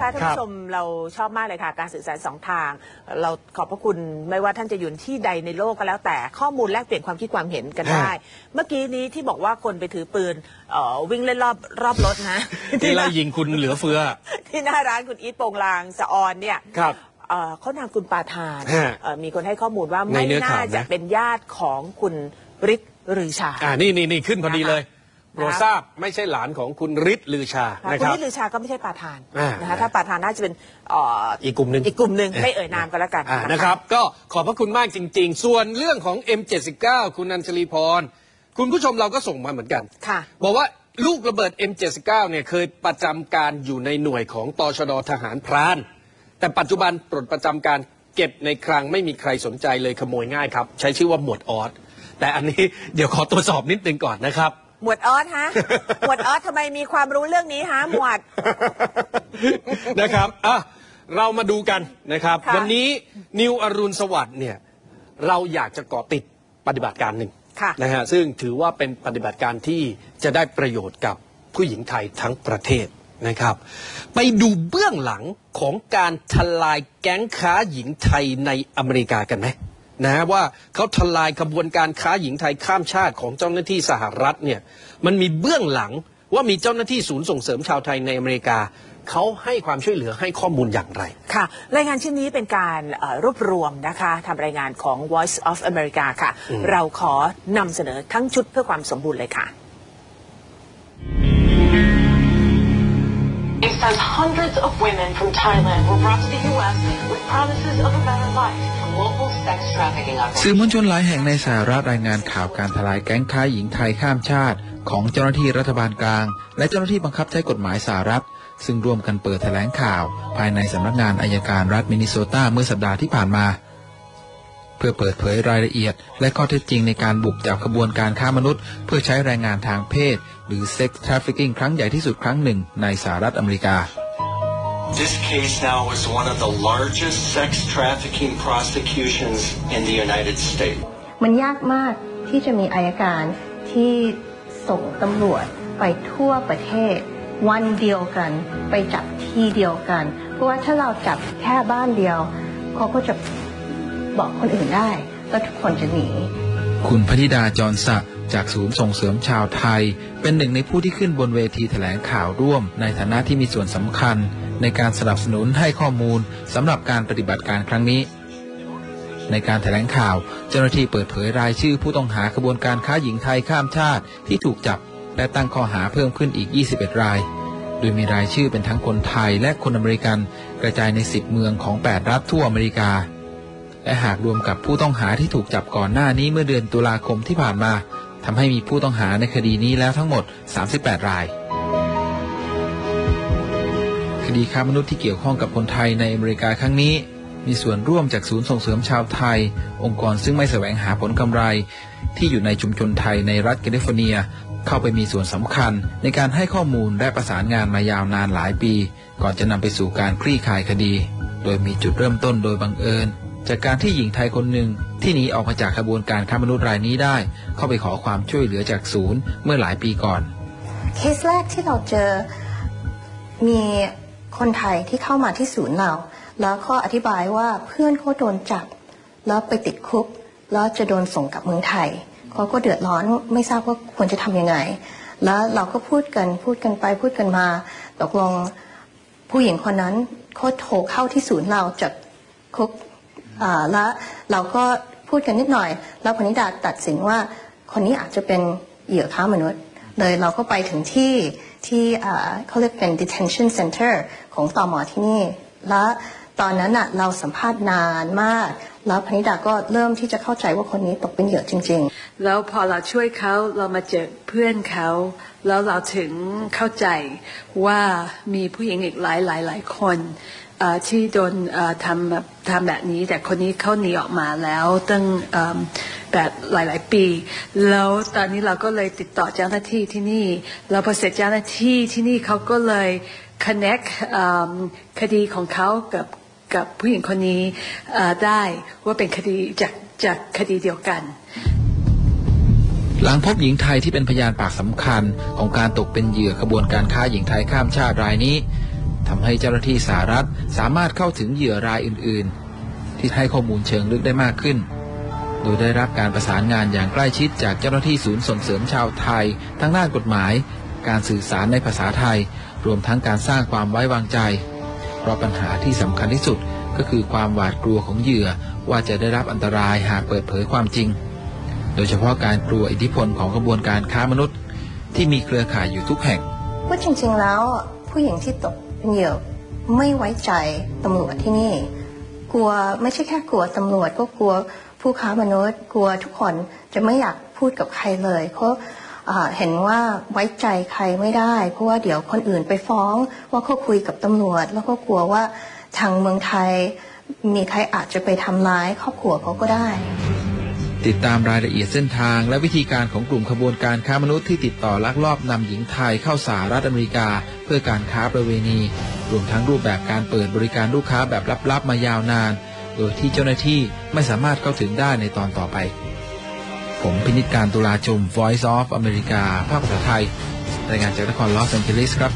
คะท่านผู้ชมเราชอบมากเลยค่ะการสื่อสารสองทางเราขอบพระคุณไม่ว่าท่านจะอยู่ที่ใดในโลกก็แล้วแต่ข้อมูลแลกเปลี่ยนความคิดความเห็นกันได้เมื่อกี้นี้ที่บอกว่าคนไปถือปืนวิ่งเล่นรอบรถนะที่ไล่ยิงคุณเหลือเฟือที่หน้าร้านคุณอีทโปงลางสะออนเนี่ยเขานามคุณปาทานมีคนให้ข้อมูลว่าไม่น่าจะเป็นญาติของคุณฤทธิ์ลือชานี่ขึ้นพอดีเลยโปรดทราบไม่ใช่หลานของคุณฤทธิ์ลือชาคุณฤทธิ์ลือชาก็ไม่ใช่ปาทานนะคะถ้าปาทานน่าจะเป็นอีกกลุ่มหนึ่งไม่เอ่ยนามก็แล้วกันนะครับก็ขอบพระคุณมากจริงๆส่วนเรื่องของ M79 คุณอัญชลีพรคุณผู้ชมเราก็ส่งมาเหมือนกันบอกว่าลูกระเบิด M79 เนี่ยเคยประจำการอยู่ในหน่วยของตชด.ทหารพรานแต่ปัจจุบันปลดประจำการเก็บในคลังไม่มีใครสนใจเลยขโมยง่ายครับใช้ชื่อว่าหมวดออสแต่อันนี้เดี๋ยวขอตรวจสอบนิดนึงก่อนนะครับหมวดออสฮะหมวดออสทำไมมีความรู้เรื่องนี้ฮะหมวดนะครับเรามาดูกันนะครับวันนี้นิวอรุณสวัสดิ์เนี่ยเราอยากจะเกาะติดปฏิบัติการหนึ่งนะฮะซึ่งถือว่าเป็นปฏิบัติการที่จะได้ประโยชน์กับผู้หญิงไทยทั้งประเทศนะครับไปดูเบื้องหลังของการทลายแก๊งค้าหญิงไทยในอเมริกากันไหมนะว่าเขาทลายขบวนการค้าหญิงไทยข้ามชาติของเจ้าหน้าที่สหรัฐเนี่ยมันมีเบื้องหลังว่ามีเจ้าหน้าที่ศูนย์ส่งเสริมชาวไทยในอเมริกาเขาให้ความช่วยเหลือให้ข้อมูลอย่างไรค่ะรายงานชิ้นนี้เป็นการรวบรวมนะคะทำรายงานของ Voice of America ค่ะเราขอนำเสนอทั้งชุดเพื่อความสมบูรณ์เลยค่ะ It says hundreds of women from Thailand were brought to the U.S. with promises of a better life from local sex trafficking operations. สื่อมวลชนหลายแห่งในสหรัฐรายงานข่าวการทลายแก๊งค้าหญิงไทยข้ามชาติของเจ้าหน้าที่รัฐบาลกลางและเจ้าหน้าที่บังคับใช้กฎหมายสหรัฐซึ่งร่วมกันเปิดแถลงข่าวภายในสำนักงานอัยการรัฐมินนิโซตาเมื่อสัปดาห์ที่ผ่านมาเพื่อเปิดเผยรายละเอียดและข้อเท็จจริงในการบุกจับขบวนการค้ามนุษย์เพื่อใช้แรงงานทางเพศหรือ Sex Trafficking ครั้งใหญ่ที่สุดครั้งหนึ่งในสหรัฐอเมริกา This case now is one of the largest sex trafficking prosecutions in the United States. มันยากมากที่จะมีอัยการที่ส่งตำรวจไปทั่วประเทศวันเดียวกันไปจับที่เดียวกันเพราะว่าถ้าเราจับแค่บ้านเดียวเขาก็จะบอกคนอื่นได้แล้วทุกคนจะหนีคุณพนิดาจรศักดิ์จากศูนย์ส่งเสริมชาวไทยเป็นหนึ่งในผู้ที่ขึ้นบนเวทีแถลงข่าวร่วมในฐานะที่มีส่วนสำคัญในการสนับสนุนให้ข้อมูลสำหรับการปฏิบัติการครั้งนี้ในการแถลงข่าวเจ้าหน้าที่เปิดเผยรายชื่อผู้ต้องหาขบวนการค้าหญิงไทยข้ามชาติที่ถูกจับและตั้งข้อหาเพิ่มขึ้นอีก21รายโดยมีรายชื่อเป็นทั้งคนไทยและคนอเมริกันกระจายใน10เมืองของ8รัฐทั่วอเมริกาและหากรวมกับผู้ต้องหาที่ถูกจับก่อนหน้านี้เมื่อเดือนตุลาคมที่ผ่านมาทำให้มีผู้ต้องหาในคดีนี้แล้วทั้งหมด38รายคดีค้ามนุษย์ที่เกี่ยวข้องกับคนไทยในอเมริกาครั้งนี้มีส่วนร่วมจากศูนย์ส่งเสริมชาวไทยองค์กรซึ่งไม่แสวงหาผลกำไรที่อยู่ในชุมชนไทยในรัฐแคลิฟอร์เนียเข้าไปมีส่วนสำคัญในการให้ข้อมูลและประสานงานมายาวนานหลายปีก่อนจะนำไปสู่การคลี่คลายคดีโดยมีจุดเริ่มต้นโดยบังเอิญจากการที่หญิงไทยคนหนึ่งที่หนีออกมาจากขบวนการค้ามนุษย์รายนี้ได้เข้าไปขอความช่วยเหลือจากศูนย์เมื่อหลายปีก่อนเคสแรกที่เราเจอมีคนไทยที่เข้ามาที่ศูนย์เราแล้วก็อธิบายว่าเพื่อนเขาโดนจับแล้วไปติดคุกแล้วจะโดนส่งกลับเมืองไทยเขาก็เดือดร้อนไม่ทราบว่าควรจะทำยังไงแล้วเราก็พูดกันไปพูดกันมาตกลงผู้หญิงคนนั้นเขาโทรเข้าที่ศูนย์เราจากคุกแล้วเราก็พูดกันนิดหน่อยแล้วพนิดาตัดสินว่าคนนี้อาจจะเป็นเหยื่อค้ามนุษย์เลยเราก็ไปถึงที่เขาเรียกเป็น detention center ของตม.ที่นี่และตอนนั้นเราสัมภาษณ์นานมากแล้วพนิดาก็เริ่มที่จะเข้าใจว่าคนนี้ตกเป็นเหยื่อจริงๆแล้วพอเราช่วยเขาเรามาเจอเพื่อนเขาแล้วเราถึงเข้าใจว่ามีผู้หญิงอีกหลายคนที่โดนทำแบบนี้แต่คนนี้เขาหนีออกมาแล้วตั้งแบบหลายปีแล้วตอนนี้เราก็เลยติดต่อเจ้าหน้าที่ที่นี่แล้วพอเสร็จเจ้าหน้าที่ที่นี่เขาก็เลย connect คดีของเขากับผู้หญิงคนนี้ได้ว่าเป็นคดีจากคดีเดียวกันหลังพบหญิงไทยที่เป็นพยานปากสำคัญของการตกเป็นเหยื่อขบวนการค้าหญิงไทยข้ามชาติรายนี้ทำให้เจ้าหน้าที่สหรัฐสามารถเข้าถึงเหยื่อรายอื่นๆที่ให้ข้อมูลเชิงลึกได้มากขึ้นโดยได้รับการประสานงานอย่างใกล้ชิดจากเจ้าหน้าที่ศูนย์ส่งเสริมชาวไทยทั้งด้านกฎหมายการสื่อสารในภาษาไทยรวมทั้งการสร้างความไว้วางใจเพราะปัญหาที่สำคัญที่สุดก็คือความหวาดกลัวของเหยื่อว่าจะได้รับอันตรายหากเปิดเผยความจริงโดยเฉพาะการกลัวอิทธิพลของกระบวนการค้ามนุษย์ที่มีเครือข่ายอยู่ทุกแห่งว่าจริงๆแล้วผู้หญิงที่ตกเป็นเหยื่อไม่ไว้ใจตำรวจที่นี่กลัวไม่ใช่แค่กลัวตำรวจก็กลัวผู้ค้ามนุษย์กลัวทุกคนจะไม่อยากพูดกับใครเลยเพราะเห็นว่าไว้ใจใครไม่ได้เพราะว่าเดี๋ยวคนอื่นไปฟ้องว่าเขาคุยกับตำรวจแล้วก็กลัวว่าทางเมืองไทยมีใครอาจจะไปทำร้ายครอบครัวเขาก็ได้ติดตามรายละเอียดเส้นทางและวิธีการของกลุ่มขบวนการค้ามนุษย์ที่ติดต่อลักลอบนำหญิงไทยเข้าสหรัฐอเมริกาเพื่อการค้าประเวณีรวมทั้งรูปแบบการเปิดบริการลูกค้าแบบลับๆมายาวนานโดยที่เจ้าหน้าที่ไม่สามารถเข้าถึงได้ในตอนต่อไปผมพินิจการตุลาชม Voice of America ภาคภาษาไทยรายงานจากนครลอสแอนเจลิสครับ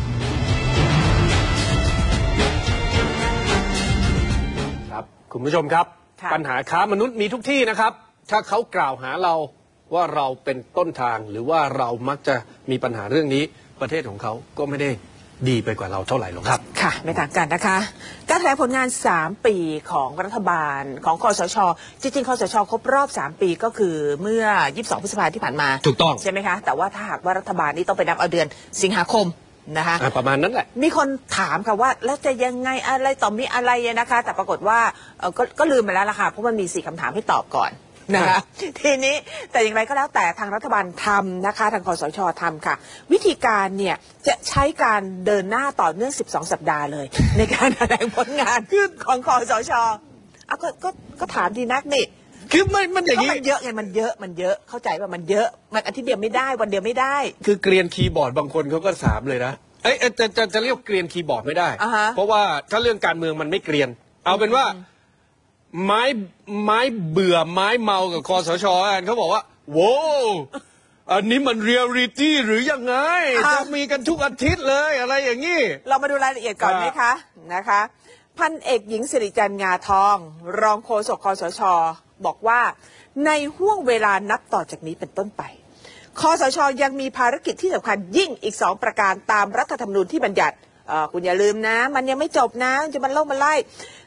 ครับคุณผู้ชมครับปัญหาค้ามนุษย์มีทุกที่นะครับถ้าเขากล่าวหาเราว่าเราเป็นต้นทางหรือว่าเรามักจะมีปัญหาเรื่องนี้ประเทศของเขาก็ไม่ได้ดีไปกว่าเราเท่าไหร่หรอกครับค่ะไม่ต่างกันนะคะการแถลงผลงาน3ปีของรัฐบาลของคสช.จริงๆคสช.ครบรอบ3ปีก็คือเมื่อ22พฤษภาคมที่ผ่านมาถูกต้องใช่ไหมคะแต่ว่าถ้าหากว่ารัฐบาลนี้ต้องไปนับเอาเดือนสิงหาคมนะคะประมาณนั้นแหละมีคนถามค่ะว่าแล้วจะยังไงอะไรต่อมีอะไรนะคะแต่ปรากฏว่าก็ลืมไปแล้วล่ะค่ะเพราะมันมี4คำถามให้ตอบก่อนนะคะทีนี้แต่อย่างไรก็แล้วแต่ทางรัฐบาลทำนะคะทางคสช.ทำค่ะวิธีการเนี่ยจะใช้การเดินหน้าต่อเนื่อง12สัปดาห์เลยในการแถลงผลงานของคสช.ก็ถามดีนักนี่คือมันอย่างนี้มันเยอะไงมันเยอะเข้าใจว่ามันเยอะมันอาทิตย์เดียวไม่ได้วันเดียวไม่ได้คือเกรียนคีย์บอร์ดบางคนเขาก็ถามเลยนะจะเรียกเกรียนคีย์บอร์ดไม่ได้เพราะว่าถ้าเรื่องการเมืองมันไม่เกรียนเอาเป็นว่าไม้เบื่อไม้เมากับคสช.เขาบอกว่าโว้อันนี้มันเรียลลิตี้หรือยังไงจะมีกันทุกอาทิตย์เลยอะไรอย่างนี้เรามาดูรายละเอียดก่อนไหมคะนะคะพันเอกหญิงสิริจันทร์งาทองรองโฆษกคสช.บอกว่าในห่วงเวลานับต่อจากนี้เป็นต้นไปคสช.ยังมีภารกิจที่สำคัญยิ่งอีก2ประการตามรัฐธรรมนูญที่บัญญัติคุณอย่าลืมนะมันยังไม่จบนะจะมันไล่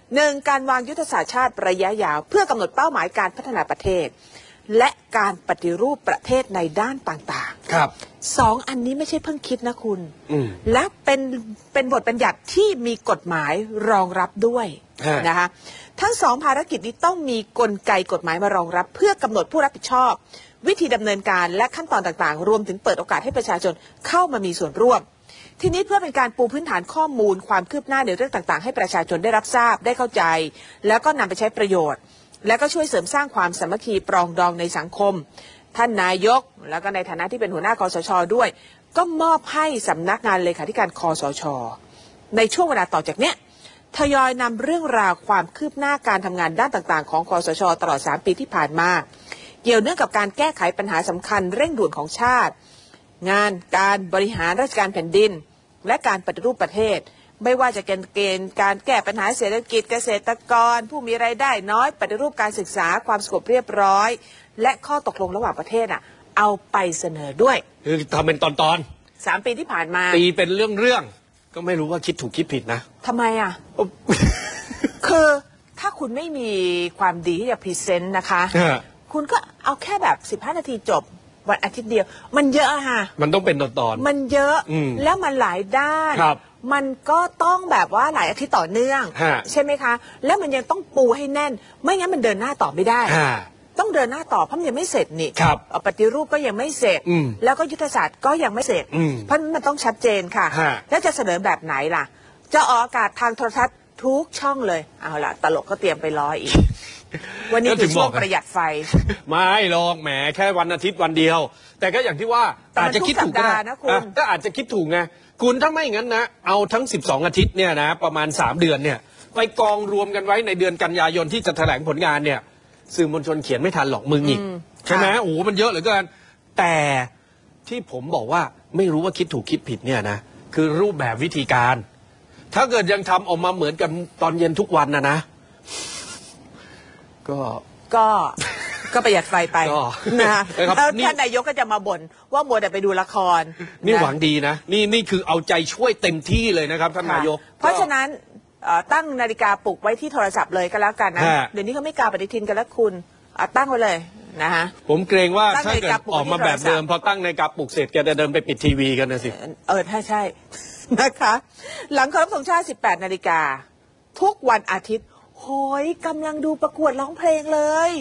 1การวางยุทธศาสตร์ชาติระยะยาวเพื่อกำหนดเป้าหมายการพัฒนาประเทศและการปฏิรูปประเทศในด้านต่างๆครับ 2อันนี้ไม่ใช่เพิ่งคิดนะคุณและเป็นบทบัญญัติที่มีกฎหมายรองรับด้วยนะคะทั้ง2ภารกิจนี้ต้องมีกลไกกฎหมายมารองรับเพื่อกำหนดผู้รับผิดชอบวิธีดำเนินการและขั้นตอนต่างๆรวมถึงเปิดโอกาสให้ประชาชนเข้ามามีส่วนร่วมทีนี้เพื่อเป็นการปูพื้นฐานข้อมูลความคืบหน้าในเรื่องต่างๆให้ประชาชนได้รับทราบได้เข้าใจแล้วก็นำไปใช้ประโยชน์และก็ช่วยเสริมสร้างความสามัคคีปรองดองในสังคมท่านนายกแล้วก็ในฐานะที่เป็นหัวหน้าคสช.ด้วยก็มอบให้สำนักงานเลขาธิการคสช.ในช่วงเวลาต่อจากเนี้ยทยอยนำเรื่องราวความคืบหน้าการทำงานด้านต่างๆของคสช.ตลอด3ปีที่ผ่านมาเกี่ยวเนื่องกับการแก้ไขปัญหาสำคัญเร่งด่วนของชาติงานการบริหารราชการแผ่นดินและการปฏิรูปประเทศไม่ว่าจะเกณฑ์การแก้ปัญหาเศรษฐกิจเกษตรกรผู้มีรายได้น้อยปฏิรูปการศึกษาความสงบเรียบร้อยและข้อตกลงระหว่างประเทศเอาไปเสนอด้วยคือทำเป็นตอน 3 ปีที่ผ่านมาตีเป็นเรื่องก็ไม่รู้ว่าคิดถูกคิดผิดนะทำไมคือถ้าคุณไม่มีความดีที่จะพรีเซนต์นะคะคุณก็เอาแค่แบบ15 นาทีจบวันอาทิตย์เดียวมันเยอะมันต้องเป็นตอนมันเยอะแล้วมันหลายด้านมันก็ต้องแบบว่าหลายอาทิตย์ต่อเนื่องใช่ไหมคะแล้วมันยังต้องปูให้แน่นไม่งั้นมันเดินหน้าต่อไม่ได้ต้องเดินหน้าต่อเพราะมันยังไม่เสร็จนี่ปฏิรูปก็ยังไม่เสร็จแล้วก็ยุทธศาสตร์ก็ยังไม่เสร็จเพราะมันต้องชัดเจนค่ะแล้วจะเสนอแบบไหนล่ะจะออกอากาศทางโทรทัศน์ทุกช่องเลยเอาล่ะตลกก็เตรียมไปร้อยอีกวันนี้คือช่วงประหยัดไฟไม่หรอกแหมแค่วันอาทิตย์วันเดียวแต่ก็อย่างที่ว่าอาจจะคิดถูกนะคุณก็อาจจะคิดถูกไงคุณถ้าไม่งั้นนะเอาทั้ง12อาทิตย์เนี่ยนะประมาณ3เดือนเนี่ยไปกองรวมกันไว้ในเดือนกันยายนที่จะแถลงผลงานเนี่ยสื่อมวลชนเขียนไม่ทันหรอกมึงอีกใช่ไหมโอ้มันเยอะเหลือเกินแต่ที่ผมบอกว่าไม่รู้ว่าคิดถูกคิดผิดเนี่ยนะคือรูปแบบวิธีการถ้าเกิดยังทำออกมาเหมือนกันตอนเย็นทุกวันนะก็ประหยัดไฟไป นะครับแล้วท่านนายกก็จะมาบ่นว่ามัวแต่ไปดูละครนี่หวังดีนะนี่คือเอาใจช่วยเต็มที่เลยนะครับท่านนายกเพราะฉะนั้นตั้งนาฬิกาปลุกไว้ที่โทรศัพท์เลยก็แล้วกันนะเดี๋ยวนี้เขาไม่กาปฏิทินกันแล้วคุณตั้งไว้เลยนะฮะผมเกรงว่าถ้าเกิดออกมาแบบเดิมพอตั้งนาฬิกาปลุกเสร็จแกจะเดินไปปิดทีวีกันนะสิใช่นะคะหลังเคารพธงชาติ 18 นาฬิกาทุกวันอาทิตย์โหยกำลังดูประกวดร้องเพลงเลย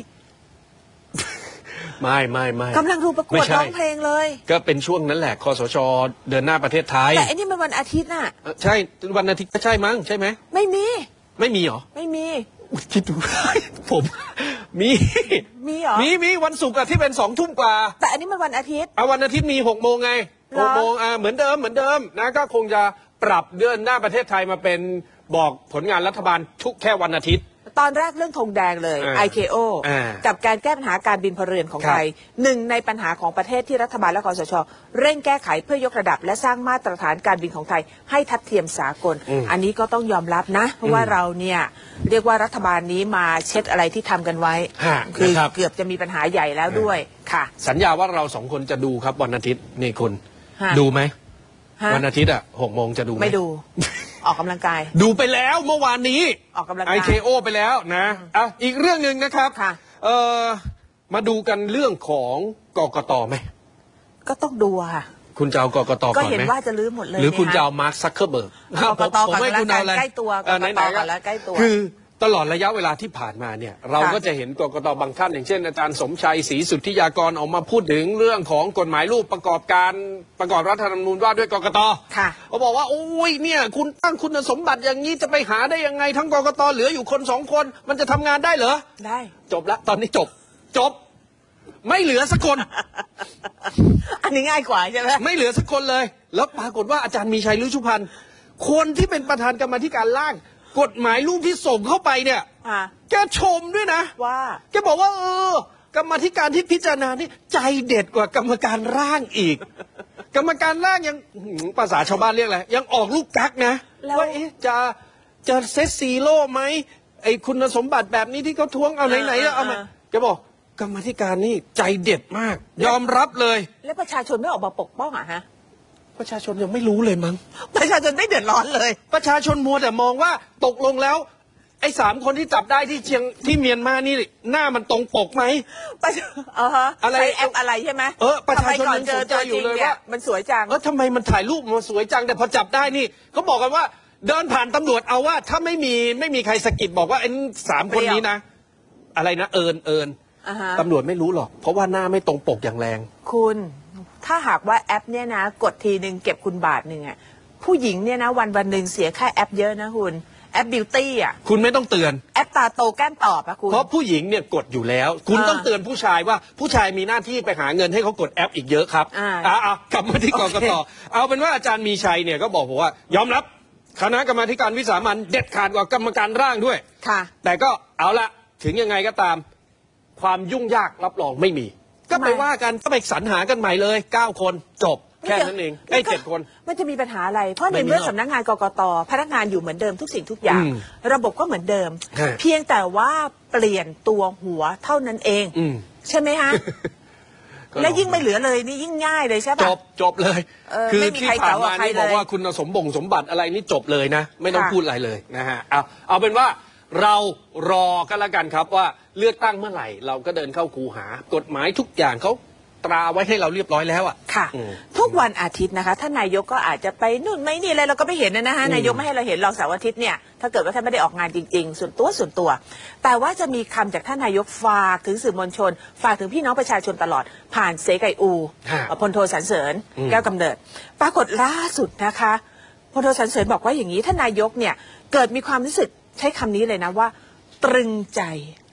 ไม่กำลังดูประกวดร้องเพลงเลยก็เป็นช่วงนั้นแหละคสช.เดินหน้าประเทศไทยแต่อันนี้มันวันอาทิตย์น่ะใช่วันอาทิตย์ก็ใช่มั้งใช่ไหมไม่มีเหรอไม่มีคิดดูผมมีเหรอมีวันศุกร์ที่เป็น2 ทุ่มกว่าแต่อันนี้มันวันอาทิตย์วันอาทิตย์มี6 โมงไง6 โมงเหมือนเดิมนะก็คงจะปรับเดือนหน้าประเทศไทยมาเป็นบอกผลงานรัฐบาลทุกแค่วันอาทิตย์ตอนแรกเรื่องธงแดงเลย ICAO กับการแก้ปัญหาการบินพลเรือนของไทยหนึ่งในปัญหาของประเทศที่รัฐบาลและคสช.เร่งแก้ไขเพื่อยกระดับและสร้างมาตรฐานการบินของไทยให้ทัดเทียมสากล อันนี้ก็ต้องยอมรับนะเพราะว่าเราเนี่ยเรียกว่ารัฐบาลนี้มาเช็ดอะไรที่ทำกันไว้คือเกือบจะมีปัญหาใหญ่แล้วด้วยค่ะสัญญาว่าเรา2 คนจะดูครับวันอาทิตย์นี่คุณดูไหมวันอาทิตย์6 โมงจะดูไม่ดูออกกำลังกายดูไปแล้วเมื่อวานนี้ออกกำลังกาย ICAO ไปแล้วนะอีกเรื่องหนึ่งนะครับมาดูกันเรื่องของกกต.ไหมก็ต้องดูค่ะคุณจะเอากกต.ก่อนไหมก็เห็นว่าจะลื้อหมดเลยหรือคุณจะเอามาร์คซักเคอร์เบิร์กกกต.ก่อนแล้วใกล้ตัวกกต.ก่อนแล้วใกล้ตัวคือตลอดระยะเวลาที่ผ่านมาเนี่ยเราก็จะเห็นกกต.บางท่านอย่างเช่นอาจารย์สมชัยศรีสุทธิยากรออกมาพูดถึงเรื่องของกฎหมายรูปประกอบรัฐธรรมนูญว่าด้วยกกต.เขาบอกว่าโอ้ยเนี่ยคุณตั้งคุณสมบัติอย่างนี้จะไปหาได้ยังไงทั้งกกต.เหลืออยู่คน2 คนมันจะทำงานได้เหรอได้จบละตอนนี้จบไม่เหลือสักคนอันนี้ง่ายกว่าใช่ไหมไม่เหลือสักคนเลยแล้วปรากฏว่าอาจารย์มีชัยฤชุพันธ์คนที่เป็นประธานกรรมาธิการร่างกฎหมายรูปที่ส่งเข้าไปเนี่ยแกชมด้วยนะว่าแกบอกว่ากรรมาธิการที่พิจารณานี่ใจเด็ดกว่ากรรมการร่างอีก กรรมการร่างยังภาษาชาวบ้านเรียกอะไรยังออกลูกกักนะว่าจะเซตซีโร่ไหมไอ้คุณสมบัติแบบนี้ที่เขาท้วงเอาไหนเอามาแกบอกกรรมาธิการนี่ใจเด็ดมากยอมรับเลยแล้วประชาชนไม่ออกมาปกป้องฮะประชาชนยังไม่รู้เลยมั้งประชาชนไม่เดือดร้อนเลยประชาชนมัวแต่มองว่าตกลงแล้วไอ้3 คนที่จับได้ที่เมียนมานี่หน้ามันตรงปกไหมอะไรแอปอะไรใช่ไหมประชาชนยังสนใจอยู่เลยว่ามันสวยจังทำไมมันถ่ายรูปมาสวยจังแต่พอจับได้นี่เขาบอกกันว่าเดินผ่านตำรวจเอาว่าถ้าไม่มีใครสะกิดบอกว่าไอ้3 คนนี้นะอะไรนะเอิญตำรวจไม่รู้หรอกเพราะว่าหน้าไม่ตรงปกอย่างแรงคุณถ้าหากว่าแอปเนี่ยนะกดทีนึงเก็บคุณบาทนึงอ่ะผู้หญิงเนี่ยนะวันหนึ่งเสียค่าแอปเยอะนะคุณแอปบิวตี้อ่ะคุณไม่ต้องเตือนแอปตาโตแก้มตอบอ่ะคุณเพราะผู้หญิงเนี่ยกดอยู่แล้วคุณต้องเตือนผู้ชายว่าผู้ชายมีหน้าที่ไปหาเงินให้เขากดแอปอีกเยอะครับกลับมาที่กกต.เอาเป็นว่าอาจารย์มีชัยเนี่ยก็บอกว่ายอมรับคณะกรรมาธิการวิสามัญเด็ดขาดกว่ากรรมการร่างด้วยแต่ก็เอาละถึงยังไงก็ตามความยุ่งยากรับรองไม่มีก็ไปว่ากันก็ไปสรรหากันใหม่เลย9 คนจบแค่นั้นเอง7 คนมันจะมีปัญหาอะไรเพราะในเมื่อสำนักงานกกต.พนักงานอยู่เหมือนเดิมทุกสิ่งทุกอย่างระบบก็เหมือนเดิมเพียงแต่ว่าเปลี่ยนตัวหัวเท่านั้นเองใช่ไหมฮะและยิ่งไม่เหลือเลยนี่ยิ่งง่ายเลยใช่ปะจบเลยคือที่ผ่านมานี่บอกว่าคุณสมบัติอะไรนี่จบเลยนะไม่ต้องพูดอะไรเลยนะฮะเอาเป็นว่าเรารอกันละกันครับว่าเลือกตั้งเมื่อไหร่เราก็เดินเข้าคูหากฎหมายทุกอย่างเขาตราไว้ให้เราเรียบร้อยแล้วอ่ะค่ะทุกวันอาทิตย์นะคะท่านนายกก็อาจจะไปนู่นไม่นี่อะไรเราก็ไม่เห็นนะฮะนายกไม่ให้เราเห็นเราเสาร์อาทิตย์เนี่ยถ้าเกิดว่าท่านไม่ได้ออกงานจริงๆส่วนตัวแต่ว่าจะมีคำจากท่านนายกฝากถึงสื่อมวลชนฝากถึงพี่น้องประชาชนตลอดผ่านเสไก่อูพลโทสรรเสริญแก้วกำเนิดปรากฏล่าสุดนะคะพลโทสรรเสริญบอกว่าอย่างนี้ท่านนายกเนี่ยเกิดมีความรู้สึกใช้คำนี้เลยนะว่าตรึงใจ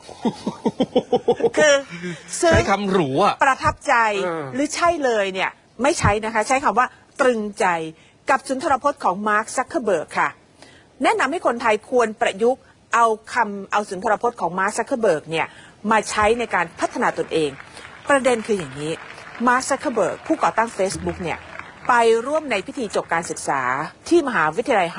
คือใช้คำหรูอ่ะประทับใจหรือใช่เลยเนี่ยไม่ใช้นะคะใช้คำว่าตรึงใจกับสุนทรพจน์ของมาร์คซักเคอร์เบิร์กค่ะแนะนำให้คนไทยควรประยุกต์เอาสุนทรพจน์ของมาร์คซักเคอร์เบิร์กเนี่ยมาใช้ในการพัฒนาตนเองประเด็นคืออย่างนี้มาร์คซักเคอร์เบิร์กผู้ก่อตั้ง Facebook เนี่ยไปร่วมในพิธีจบการศึกษาที่มหาวิทยาลัยฮาร์วาร์ด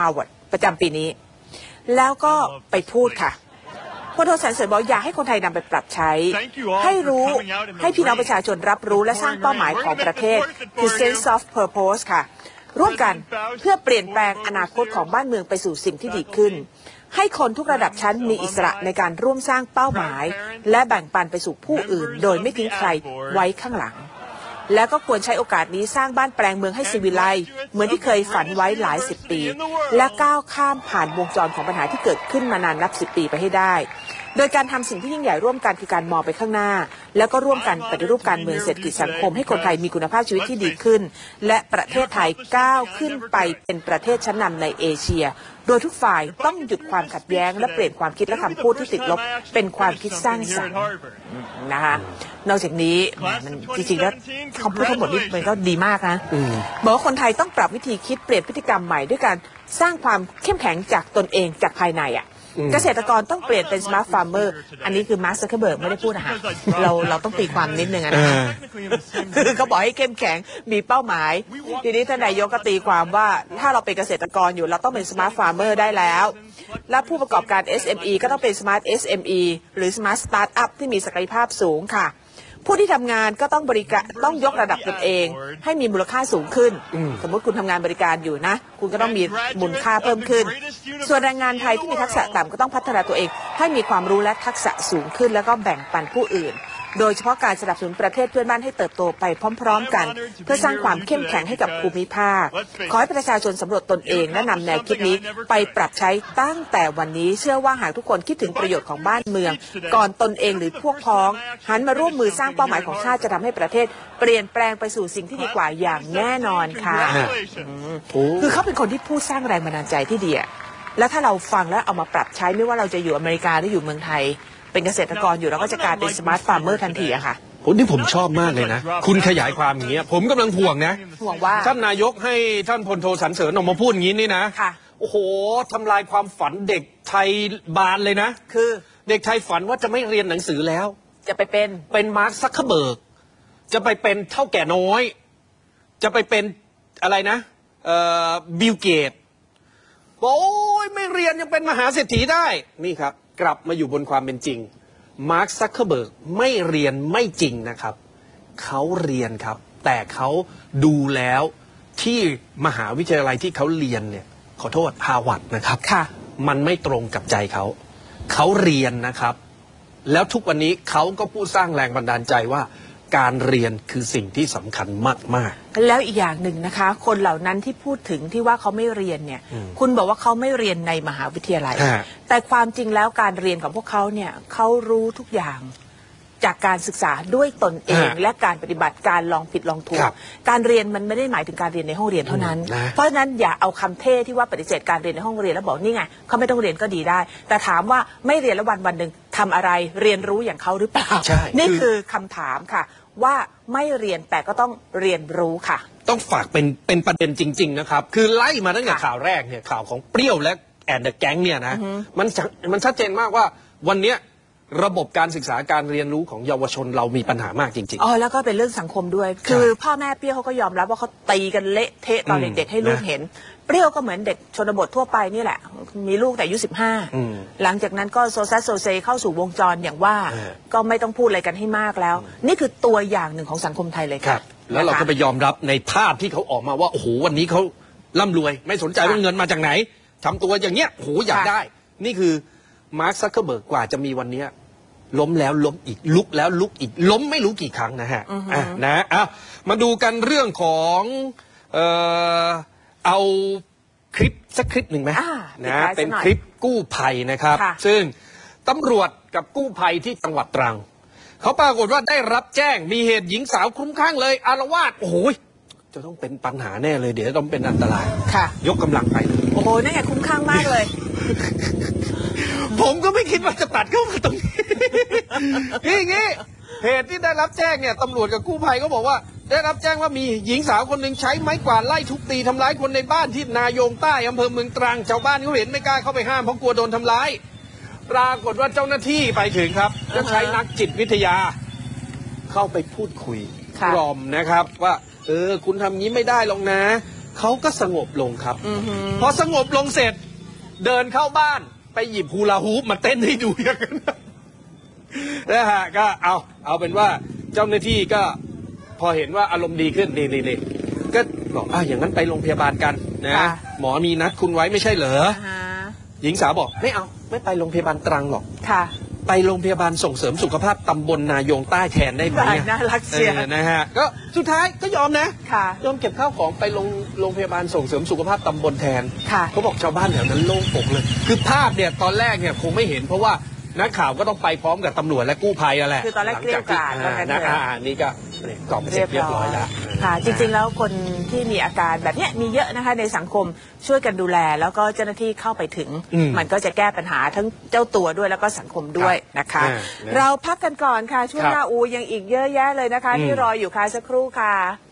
ประจำปีนี้ แล้วก็ไปพูดค่ะพลโทสรรเสริญบอกอยากให้คนไทยนำไปปรับใช้ให้รู้ให้พี่น้องประชาชนรับรู้และสร้างเป้าหมายของประเทศคือ sense of purpose ค่ะร่วมกันเพื่อเปลี่ยนแปลงอนาคตของบ้านเมืองไปสู่สิ่งที่ดีขึ้นให้คนทุกระดับชั้นมีอิสระในการร่วมสร้างเป้าหมายและแบ่งปันไปสู่ผู้อื่นโดยไม่ทิ้งใครไว้ข้างหลังแล้วก็ควรใช้โอกาสนี้สร้างบ้านแปลงเมืองให้สิวิไลซ์เหมือนที่เคยฝันไว้หลายสิบปีและก้าวข้ามผ่านวงจรของปัญหาที่เกิดขึ้นมานานนับ10 ปีไปให้ได้โดยการทำสิ่งที่ยิ่งใหญ่ร่วมกันคือการมองไปข้างหน้าแล้วก็ร่วมกันปฏิรูปการเมืองเศรษฐกิจสังคมให้คนไทยมีคุณภาพชีวิตที่ดีขึ้นและประเทศไทยก้าวขึ้นไปเป็นประเทศชั้นนำในเอเชียโดยทุกฝ่ายต้องหยุดความขัดแย้งและเปลี่ยนความคิดและคำพูดที่ติดลบเป็นความคิดสร้างสรรค์นะคะนอกจากนี้มันจริงๆแล้วคำพูดทั้งหมดนี้มันก็ดีมากนะบอกว่าคนไทยต้องปรับวิธีคิดเปลี่ยนพฤติกรรมใหม่ด้วยการสร้างความเข้มแข็งจากตนเองจากภายในเกษตรกรต้องเปลี่ยนเป็นสมาร์ทฟาร์มเมอร์อันนี้คือมาร์ค ซักเคอร์เบิร์กไม่ได้พูดนะคะเราต้องตีความนิดนึงนะคือเขาบอกให้เข้มแข็งมีเป้าหมายทีนี้ท่านนายกก็ตีความว่าถ้าเราเป็นเกษตรกรอยู่เราต้องเป็นสมาร์ทฟาร์มเมอร์ได้แล้วและผู้ประกอบการ SME ก็ต้องเป็นสมาร์ท SME หรือสมาร์ทสตาร์ทอัพที่มีศักยภาพสูงค่ะผู้ที่ทำงานก็ต้องต้องยกระดับตนเองให้มีมูลค่าสูงขึ้นสมมติคุณทำงานบริการอยู่นะคุณก็ต้องมีมูลค่าเพิ่มขึ้นส่วนแรงงานไทยที่มีทักษะต่ำก็ต้องพัฒนาตัวเองให้มีความรู้และทักษะสูงขึ้นแล้วก็แบ่งปันผู้อื่นโดยเฉพาะการสนับสนุนประเทศเพื่อนบ้านให้เติบโตไปพร้อมๆกันเพื่อสร้างความเข้มแข็งให้กับภูมิภาคขอให้ประชาชนสำรวจตนเองและนำแนวคิดนี้ไปปรับใช้ตั้งแต่วันนี้เชื่อว่าหากทุกคนคิดถึงประโยชน์ของบ้านเมืองก่อนตนเองหรือพวกพ้องหันมาร่วมมือสร้างเป้าหมายของชาติจะทำให้ประเทศเปลี่ยนแปลงไปสู่สิ่งที่ดีกว่าอย่างแน่นอนค่ะคือเขาเป็นคนที่พูดสร้างแรงบันดาลใจที่ดีแล้วถ้าเราฟังแล้วเอามาปรับใช้ไม่ว่าเราจะอยู่อเมริกาหรืออยู่เมืองไทยเป็นเกษตรกรอยู่เราก็จะกลายเป็นสมาร์ทฟาร์มเมอร์ทันทีอะค่ะนี่ผมชอบมากเลยนะคุณขยายความอย่างเงี้ยผมกำลังห่วงนะห่วงว่าท่านนายกให้ท่านพลโทสรรเสริญออกมาพูดอย่างนี้นี่นะโอ้โหทำลายความฝันเด็กไทยบานเลยนะคือเด็กไทยฝันว่าจะไม่เรียนหนังสือแล้วจะไปเป็นมาร์ค ซักเคอร์เบิร์กจะไปเป็นเท่าแก่น้อยจะไปเป็นอะไรนะบิลเกตโอ้ยไม่เรียนยังเป็นมหาเศรษฐีได้นี่ครับกลับมาอยู่บนความเป็นจริงมาร์ค ซักเคอร์เบิร์กไม่เรียนไม่จริงนะครับเขาเรียนครับแต่เขาดูแล้วที่มหาวิทยาลัยที่เขาเรียนเนี่ยขอโทษฮาร์วาร์ดนะครับมันไม่ตรงกับใจเขาเรียนนะครับแล้วทุกวันนี้เขาก็พูดสร้างแรงบันดาลใจว่าการเรียนคือสิ่งที่สำคัญมากๆแล้วอีกอย่างหนึ่งนะคะคนเหล่านั้นที่พูดถึงที่ว่าเขาไม่เรียนเนี่ยคุณบอกว่าเขาไม่เรียนในมหาวิทยาลัยแต่ความจริงแล้วการเรียนของพวกเขาเนี่ยเขารู้ทุกอย่างจากการศึกษาด้วยตนเองและการปฏิบัติการลองผิดลองถูกการเรียนมันไม่ได้หมายถึงการเรียนในห้องเรียนเท่านั้นเพราะฉะนั้นอย่าเอาคำเท่ที่ว่าปฏิเสธการเรียนในห้องเรียนแล้วบอกนี่ไงเขาไม่ต้องเรียนก็ดีได้แต่ถามว่าไม่เรียนแล้ววันหนึ่งทำอะไรเรียนรู้อย่างเขาหรือเปล่านี่คือคำถามค่ะว่าไม่เรียนแต่ก็ต้องเรียนรู้ค่ะต้องฝากเป็นประเด็นจริงๆนะครับคือไล่มาตั้งแต่ข่าวแรกเนี่ยข่าวของเปรี้ยวและแอนเดอะแก๊งเนี่ยนะมันชัดเจนมากว่าวันนี้ระบบการศึกษาการเรียนรู้ของเยาวชนเรามีปัญหามากจริงๆแล้วก็เป็นเรื่องสังคมด้วยคือพ่อแม่เปรี้ยวเขาก็ยอมรับว่าเขาตีกันเละเทะตอนเด็กๆให้ลูกเห็นเปรี้ยวก็เหมือนเด็กชนบททั่วไปนี่แหละมีลูกแต่อายุ15หลังจากนั้นก็โซซัสโซเซเข้าสู่วงจรอย่างว่าก็ไม่ต้องพูดอะไรกันให้มากแล้วนี่คือตัวอย่างหนึ่งของสังคมไทยเลยครับแล้วเราก็ไปยอมรับในภาพที่เขาออกมาว่าโอ้โหวันนี้เขาร่ำรวยไม่สนใจว่าเงินมาจากไหนทำตัวอย่างเงี้ยโอ้โหอยากได้นี่คือมาร์ค ซักเคอร์เบิร์กกว่าจะมีวันนี้ล้มแล้วล้มอีกลุกแล้วลุกอีกล้มไม่รู้กี่ครั้งนะฮะมาดูกันเรื่องของเอาคลิปสักคลิปหนึ่งไหมนะเป็นคลิปกู้ภัยนะครับซึ่งตำรวจกับกู้ภัยที่จังหวัดตรังเขาปรากฏว่าได้รับแจ้งมีเหตุหญิงสาวคลุ้มคลั่งเลยอาละวาดโอ้โหจะต้องเป็นปัญหาแน่เลยเดี๋ยวต้องเป็นอันตรายยกกำลังไปโอ้โหนั่นไงคลุ้มคลั่งมากเลยผมก็ไม่คิดว่าจะตัดเข้ามาตรงนี้งี้เหตุที่ได้รับแจ้งเนี่ยตำรวจกับกู้ภัยก็บอกว่าได้รับแจ้งว่ามีหญิงสาวคนหนึ่งใช้ไม้กวาดไล่ทุบตีทำร้ายคนในบ้านที่นายงใต้อำเภอเมืองตรังชาวบ้านเขาเห็นไม่กล้าเข้าไปห้ามเพราะกลัวโดนทำร้ายปรากฏว่าเจ้าหน้าที่ไปถึงครับจะใช้นักจิตวิทยาเข้าไปพูดคุยกล่อมนะครับว่าคุณทำงี้ไม่ได้หรอกนะเขาก็สงบลงครับพอสงบลงเสร็จเดินเข้าบ้านไปหยิบฮูลาฮูปมาเต้นให้ดูอย่างนั้นนะฮะก็เอาเป็นว่าเจ้าหน้าที่ก็พอเห็นว่าอารมณ์ดีขึ้นนี่ก็บอกอย่างนั้นไปโรงพยาบาลกันนะหมอมีนัดคุณไว้ไม่ใช่เหรอหญิงสาวบอกไม่ไปโรงพยาบาลตรังหรอกค่ะไปโรงพยาบาลส่งเสริมสุขภาพตำบลนายงใต้แทนได้ไหมน่ารักเชียวนะฮะก็สุดท้ายก็ยอมนะค่ะยอมเก็บข้าวของไปโรงพยาบาลส่งเสริมสุขภาพตำบลแทนค่ะเขาบอกชาวบ้านแถวนั้นโล่งอกเลยคือภาพเนี่ยตอนแรกเนี่ยคงไม่เห็นเพราะว่านักข่าวก็ต้องไปพร้อมกับตำรวจและกู้ภัยแหละคือตอนแรกเกลี้ยกล่อมนี่ก็กล่อมเสร็จเรียบร้อยแล้วค่ะจริงๆแล้วคนที่มีอาการแบบนี้มีเยอะนะคะในสังคมช่วยกันดูแลแล้วก็เจ้าหน้าที่เข้าไปถึงมันก็จะแก้ปัญหาทั้งเจ้าตัวด้วยแล้วก็สังคมด้วยนะคะเราพักกันก่อนค่ะช่วงหน้ายังอีกเยอะแยะเลยนะคะที่รออยู่ค่ะสักครู่ค่ะ